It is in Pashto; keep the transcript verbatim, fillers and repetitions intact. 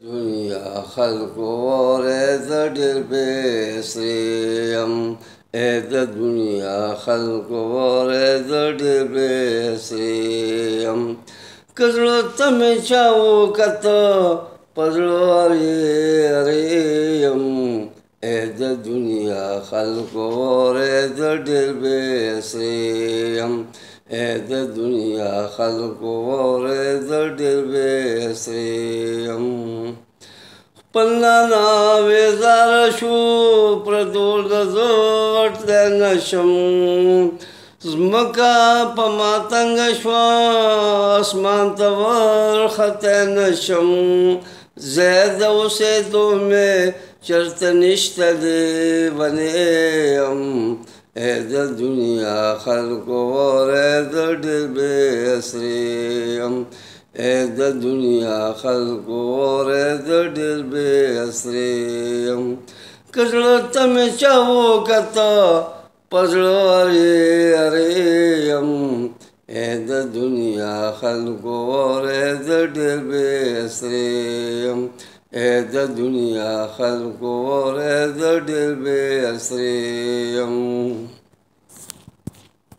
دنیا خلق ورد دربسریم اد دنیا خلق ورد دربسریم کزړه تم چاو کته پزړوریم اد دنیا خلق ورد دربسریم اد دنیا خلق ورد دربسریم پلانا ویزار شو پردول دزوٹ دنشم زمکا پماتنگ شوا اسمان تور خطنشم زید اسے دو میں چرت نشت دے بنیم اید دنیا خلق ورد دربسریم اد دنیا خلق ورد دربسریم کزړه تم چاو کته پزړوریم اد دنیا خلق ورد دربسریم اد دنیا خلق ورد دربسریم